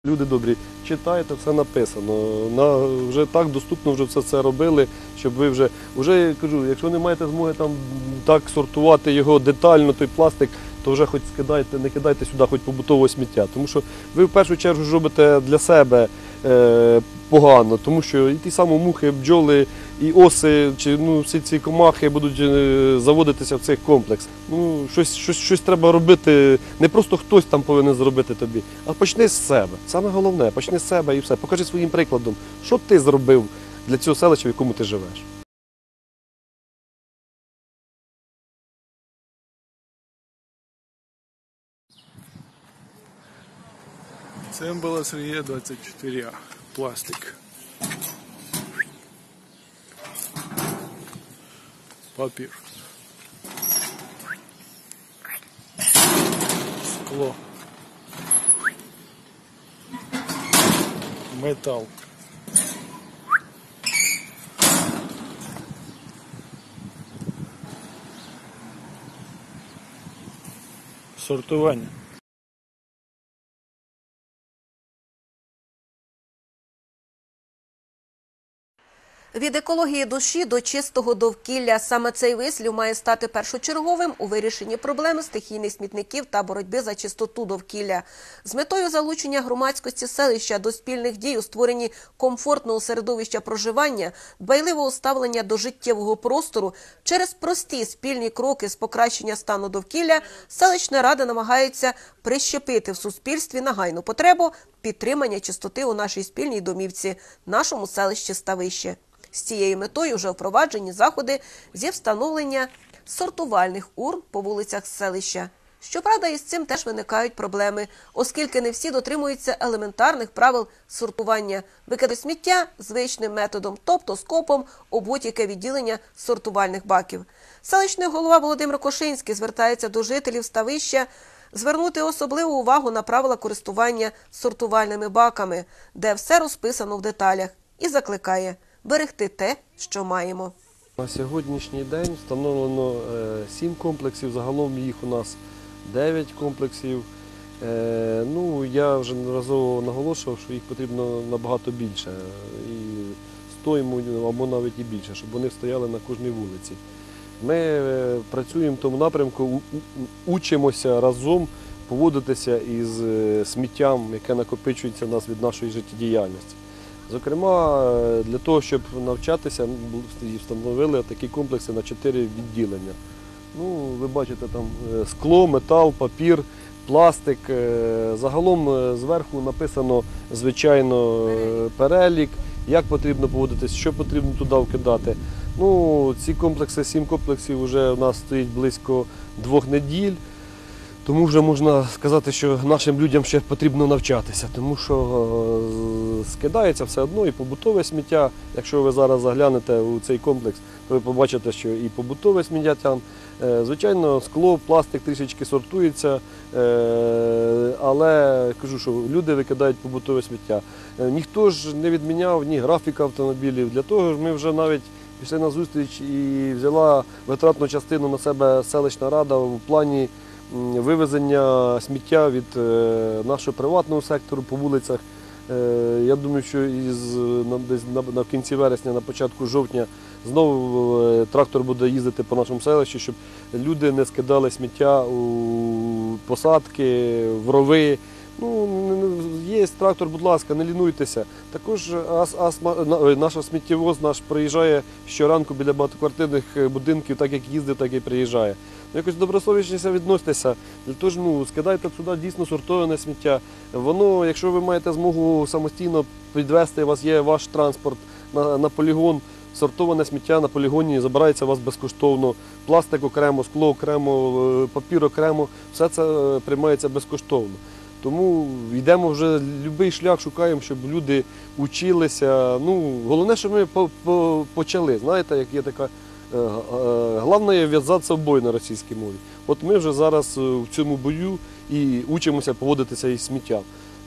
Люди добрі, читайте, все написано. Вже так доступно вже все це робили, щоб ви вже кажу, якщо не маєте змоги там так сортувати його детально, той пластик, то вже хоч скидайте, не кидайте сюди хоч побутового сміття. Тому що ви в першу чергу робите для себе погано, тому що і ті самі мухи, бджоли, і оси, чи всі ці комахи будуть заводитися в цей комплекс. Щось треба робити, не просто хтось там повинен зробити тобі, а почни з себе. Саме головне, почни з себе і все. Покажи своїм прикладом, що ти зробив для цього селища, в якому ти живеш. Це була Сергія 24А. Пластик. Папір. Скло. Метал. Сортування. Від екології душі до чистого довкілля – саме цей вислів має стати першочерговим у вирішенні проблеми стихійних смітників та боротьби за чистоту довкілля. З метою залучення громадськості селища до спільних дій у створенні комфортного середовища проживання, дбайливого ставлення до життєвого простору, через прості спільні кроки з покращення стану довкілля, селищна рада намагається прищепити в суспільстві нагайну потребу підтримання чистоти у нашій спільній домівці, нашому селищі Ставище. З цією метою вже впроваджені заходи зі встановлення сортувальних урн по вулицях селища. Щоправда, із цим теж виникають проблеми, оскільки не всі дотримуються елементарних правил сортування. Викидають сміття звичним методом, тобто скопом у будь-яке відділення сортувальних баків. Селищний голова Володимир Кошинський звертається до жителів Ставища звернути особливу увагу на правила користування сортувальними баками, де все розписано в деталях, і закликає берегти те, що маємо. На сьогоднішній день встановлено 7 комплексів, загалом їх у нас 9 комплексів. Я вже неразово наголошував, що їх потрібно набагато більше, і 100 або навіть і більше, щоб вони стояли на кожній вулиці. Ми працюємо в тому напрямку, учимося разом поводитися із сміттям, яке накопичується в нас від нашої життєдіяльності. Зокрема, для того, щоб навчатися, встановили такі комплекси на 4 відділення. Ви бачите, там скло, метал, папір, пластик. Загалом зверху написано, звичайно, перелік, як потрібно поводитись, що потрібно туди вкидати. Ці комплекси, 7 комплексів вже у нас стоїть близько 2 неділь. Тому вже можна сказати, що нашим людям ще потрібно навчатися, тому що скидається все одно і побутове сміття. Якщо ви зараз заглянете у цей комплекс, то ви побачите, що і побутове сміття там. Звичайно, скло, пластик трішечки сортується, але кажу, що люди викидають побутове сміття. Ніхто ж не відміняв ні графіка автомобілів, для того ж ми вже навіть пішли на зустріч і взяла витратну частину на себе селищна рада в плані вивезення сміття від нашого приватного сектору по вулицях. Я думаю, що десь на кінці вересня, на початку жовтня знову трактор буде їздити по нашому селищі, щоб люди не скидали сміття у посадки, в рови. Є трактор, будь ласка, не лінуйтеся. Також наш сміттєвоз приїжджає щоранку біля багатоквартирних будинків, так як їздить, так і приїжджає. Якось добросовісніше відноситися, тож скидайте туди дійсно сортоване сміття. Воно, якщо ви маєте змогу самостійно підвезти, у вас є ваш транспорт на полігон, сортоване сміття на полігоні забирається у вас безкоштовно. Пластик окремо, скло окремо, папір окремо, все це приймається безкоштовно. Тому йдемо вже будь-який шлях, шукаємо, щоб люди вчилися. Головне, щоб ми почали. Знаєте, як є така, головне в'язатися в бой на російській мові. От ми вже зараз в цьому бою і учимося поводитися із сміттям.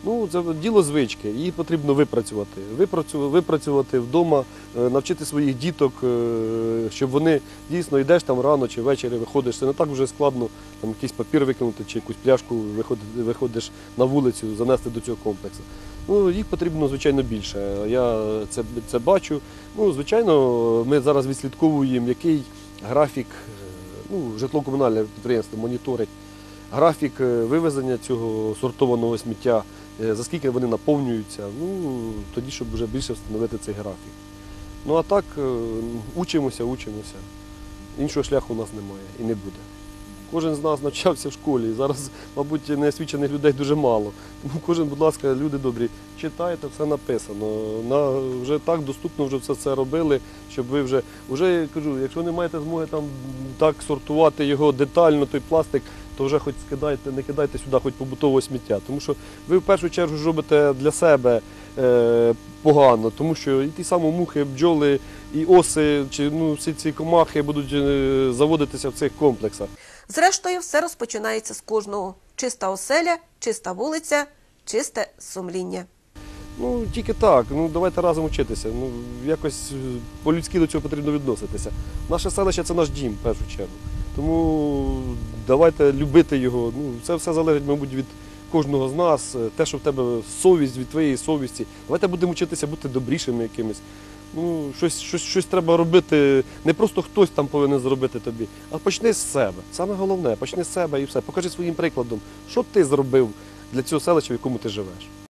Ну, це діло звички, її потрібно випрацювати. Випрацювати вдома, навчити своїх діток, щоб вони дійсно йдеш там рано чи ввечері виходиш. Це не так вже складно там якийсь папір викинути чи якусь пляшку виходиш на вулицю, занести до цього комплексу. Ну, їх потрібно, звичайно, більше. Я це бачу. Ну, звичайно, ми зараз відслідковуємо, який графік, житлово-комунальне підприємство моніторить графік вивезення цього сортованого сміття, за скільки вони наповнюються, тоді, щоб вже більше встановити цей графік. Ну а так, учимося. Іншого шляху у нас немає і не буде. Кожен з нас навчався в школі, зараз, мабуть, неосвічених людей дуже мало. Тому кожен, будь ласка, люди добрі, читайте, все написано. Вже так доступно вже все це робили, щоб ви вже кажу, якщо не маєте змоги там так сортувати його детально, той пластик, то вже хоч не кидайте сюди хоч побутового сміття. Тому що ви в першу чергу ж робите для себе погано, тому що і ті самі мухи, бджоли, і оси, всі ці комахи будуть заводитися в цих комплексах. Зрештою, все розпочинається з кожного. Чиста оселя, чиста вулиця, чисте сумління. Тільки так. Давайте разом вчитися. Якось по-людськи до цього потрібно відноситися. Наше селище – це наш дім, в першу чергу. Тому давайте любити його. Це все залежить, мабуть, від кожного з нас. Те, що в тебе совість, від твоєї совісті. Давайте будемо вчитися бути добрішими якимись. Щось треба робити, не просто хтось там повинен зробити тобі, а почни з себе. Саме головне, почни з себе і все. Покажи своїм прикладом, що ти зробив для цього селища, в якому ти живеш.